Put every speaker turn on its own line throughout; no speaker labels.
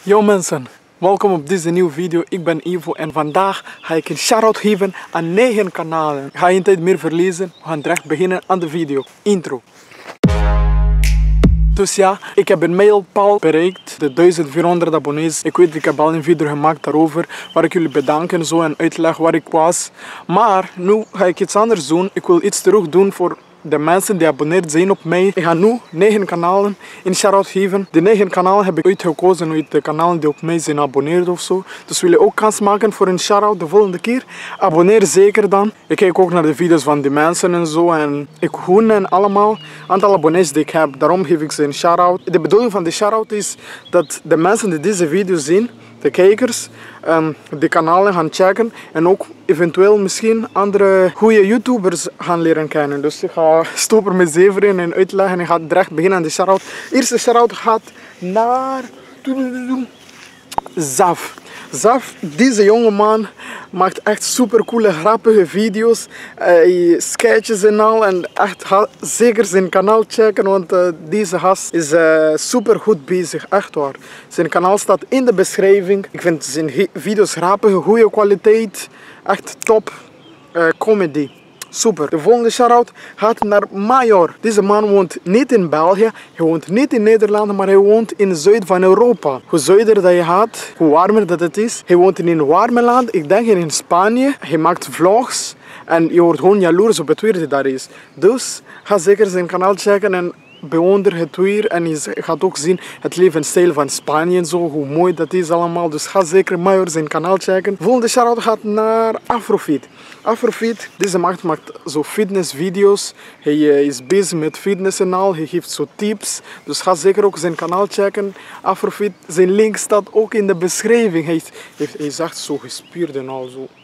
Yo mensen, welkom op deze nieuwe video. Ik ben Ivo en vandaag ga ik een shout-out geven aan 9 kanalen. Ik ga geen tijd meer verliezen. We gaan direct beginnen aan de video. Intro. Dus ja, ik heb een mijlpaal bereikt, de 1400 abonnees. Ik weet, ik heb al een video gemaakt daarover, waar ik jullie bedank en zo en uitleg waar ik was. Maar nu ga ik iets anders doen. Ik wil iets terug doen voor de mensen die abonneerd zijn op mij. Ik ga nu 9 kanalen een shout-out geven. De 9 kanalen heb ik uitgekozen uit de kanalen die op mij zijn abonneerd of zo. Dus wil je ook kans maken voor een shout-out de volgende keer? Abonneer zeker dan. Ik kijk ook naar de video's van die mensen en zo. En ik hoen en allemaal aantal abonnees die ik heb. Daarom geef ik ze een shout-out. De bedoeling van de shout-out is dat de mensen die deze video zien, de kijkers, de kanalen gaan checken en ook eventueel misschien andere goede YouTubers gaan leren kennen. Dus ik ga stoppen met 7 en uitleggen en ga direct beginnen aan de shout-out. Eerste shout-out gaat naar Zaf. Zaf, deze jongeman maakt echt super coole, grappige video's, sketches en al. En echt, ga zeker zijn kanaal checken, want deze gast is super goed bezig, echt waar. Zijn kanaal staat in de beschrijving. Ik vind zijn video's grappig, goede kwaliteit, echt top comedy. Super. De volgende shout-out gaat naar Major. Deze man woont niet in België, hij woont niet in Nederland, maar hij woont in het zuiden van Europa. Hoe zuider dat je gaat, hoe warmer dat het is. Hij woont in een warme land, ik denk in Spanje. Hij maakt vlogs en je wordt gewoon jaloers op het weer dat daar is. Dus ga zeker zijn kanaal checken en bewonder het weer en je gaat ook zien het levensstijl van Spanje en zo, hoe mooi dat is allemaal. Dus ga zeker Major zijn kanaal checken. Volgende shout-out gaat naar Afrofit. Afrofit, deze maakt zo fitnessvideo's. Hij is bezig met fitness en al, hij geeft zo tips. Dus ga zeker ook zijn kanaal checken. Afrofit, zijn link staat ook in de beschrijving. Hij is echt zo gespierd en al zo.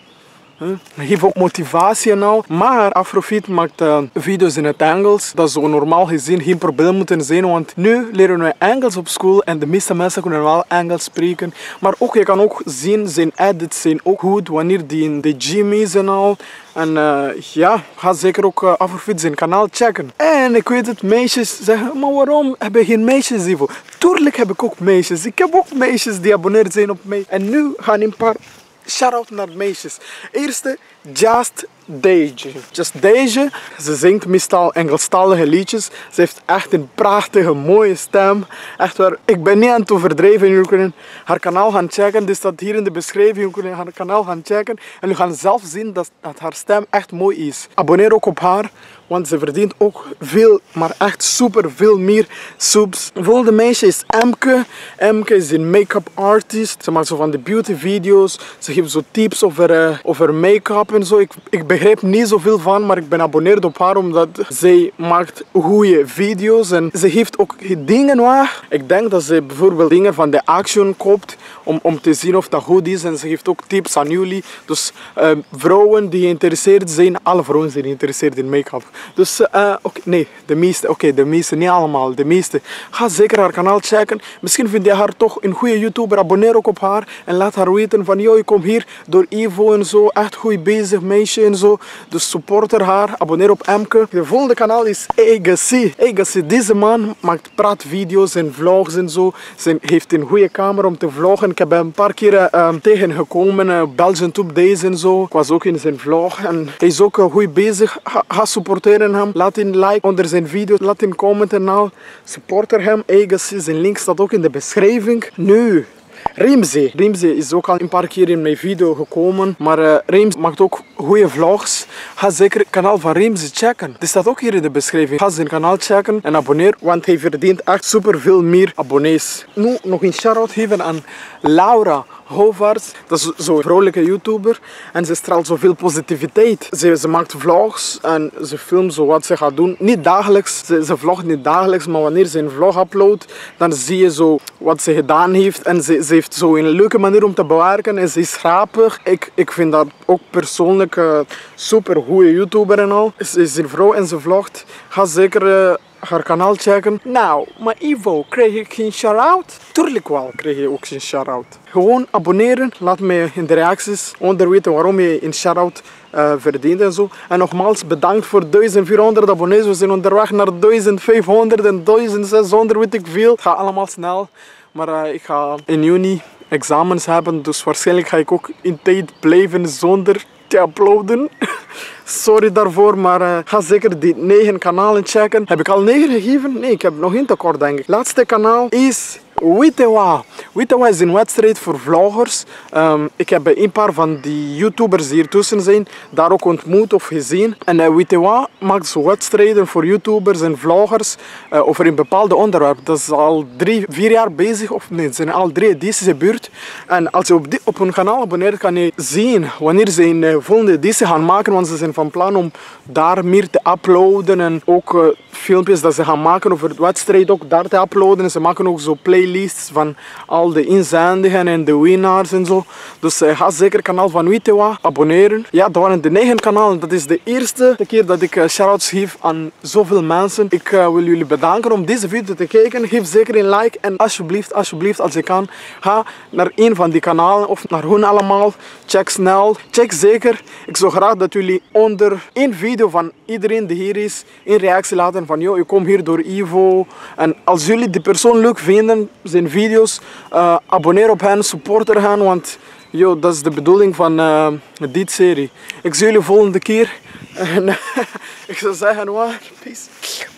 Hij geeft ook motivatie en al. Maar Afrofit maakt video's in het Engels. Dat zou normaal gezien geen probleem moeten zijn. Want nu leren we Engels op school. En de meeste mensen kunnen wel Engels spreken. Maar ook, je kan ook zien, zijn edits zijn ook goed. Wanneer die in de gym is en al. En ja, ga zeker ook Afrofit zijn kanaal checken. En ik weet het, meisjes zeggen, maar waarom heb je geen meisjes, Ivo? Tuurlijk heb ik ook meisjes. Ik heb ook meisjes die abonneerd zijn op mij. En nu gaan een paar shout-out naar meisjes. Eerste, Just Deja. Just Deja, ze zingt meestal Engelstalige liedjes. Ze heeft echt een prachtige, mooie stem. Echt waar, ik ben niet aan het overdrijven. Jullie kunnen haar kanaal gaan checken. Dit staat hier in de beschrijving. Jullie kunnen haar kanaal gaan checken. En jullie gaan zelf zien dat haar stem echt mooi is. Abonneer ook op haar, want ze verdient ook veel, maar echt super veel meer subs. De volgende meisje is Emke. Emke is een make-up artist. Ze maakt zo van de beauty video's. Ze geeft zo tips over make-up en zo. Ik begrijp niet zoveel van, maar ik ben abonneerd op haar omdat zij maakt goede video's. En ze geeft ook dingen waar. Ik denk dat ze bijvoorbeeld dingen van de Action koopt om te zien of dat goed is. En ze geeft ook tips aan jullie. Dus vrouwen die geïnteresseerd zijn, alle vrouwen zijn geïnteresseerd in make-up. Dus nee, de meeste, niet allemaal, de meeste. Ga zeker haar kanaal checken. Misschien vind je haar toch een goede YouTuber. Abonneer ook op haar en laat haar weten van, yo, ik kom hier door Ivo en zo. Echt goed bezig meisje en zo. Dus supporter haar, abonneer op Emke. De volgende kanaal is Agassi. Agassi, deze man maakt praatvideo's en vlogs en zo. Ze heeft een goede camera om te vloggen. Ik heb hem een paar keer tegengekomen, Belgian Top Days en zo. Ik was ook in zijn vlog en hij is ook goed bezig. Ga supporteren hem. Laat een like onder zijn video. Laat een comment en al. Supporter hem. Agassi, zijn link staat ook in de beschrijving. Nu, Rimze. Rimze is ook al een paar keer in mijn video gekomen. Maar Rimze maakt ook goede vlogs. Ga zeker het kanaal van Rimze checken. Dit staat ook hier in de beschrijving. Ga zijn kanaal checken en abonneer. Want hij verdient echt super veel meer abonnees. Nu nog een shout-out geven aan Laura Hovaerts. Dat is zo'n vrolijke YouTuber. En ze straalt zoveel positiviteit. Ze maakt vlogs en ze filmt zo wat ze gaat doen. Niet dagelijks. Ze vlogt niet dagelijks. Maar wanneer ze een vlog uploadt, dan zie je zo wat ze gedaan heeft. En ze heeft zo een leuke manier om te bewerken. En ze is grappig. Ik vind dat ook persoonlijk super goede YouTuber en al. Ze is een vrouw en ze vlogt. Ga zeker haar kanaal checken. Nou, maar Ivo, krijg ik geen shout-out? Tuurlijk wel krijg je ook geen shout-out. Gewoon abonneren. Laat me in de reacties onder weten waarom je een shout-out verdient en zo. En nogmaals bedankt voor 1400 abonnees. We zijn onderweg naar 1500 en 1600, weet ik veel. Het gaat allemaal snel. Maar ik ga in juni examens hebben, dus waarschijnlijk ga ik ook in tijd blijven zonder te uploaden. Sorry daarvoor, maar ga zeker die 9 kanalen checken. Heb ik al 9 gegeven? Nee, ik heb nog 1 tekort, denk ik. Laatste kanaal is Witewa. Witewa is een wedstrijd voor vloggers. Ik heb een paar van die YouTubers die hier tussen zijn daar ook ontmoet of gezien. En Witewa maakt zo wedstrijden voor YouTubers en vloggers over een bepaald onderwerp. Dat is al 3-4 jaar bezig, of nee, het zijn al 3 edities gebeurd. En als je op hun kanaal abonneert, kan je zien wanneer ze een volgende editie gaan maken, want ze zijn van plan om daar meer te uploaden en ook filmpjes dat ze gaan maken over de wedstrijd ook daar te uploaden. En ze maken ook zo playlists van al de inzendingen en de winnaars en zo. Dus ga zeker het kanaal van Witewa abonneren. Ja, dat waren de 9 kanalen. Dat is de eerste keer dat ik shoutouts geef aan zoveel mensen. Ik wil jullie bedanken om deze video te kijken. Geef zeker een like en alsjeblieft als je kan, ga naar een van die kanalen of naar hun allemaal. Check snel, check zeker. Ik zou graag dat jullie onder één video van iedereen die hier is een reactie laten van yo, ik kom hier door Ivo. En als jullie die persoon leuk vinden, zijn video's, abonneer op hen, supporter hen, want yo, dat is de bedoeling van die serie. Ik zie jullie volgende keer en ik zou zeggen, peace.